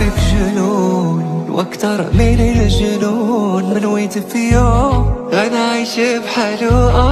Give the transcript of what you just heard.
فيك جنون واكتر من الجنون، من ويت في يوم غنعيش بحالو.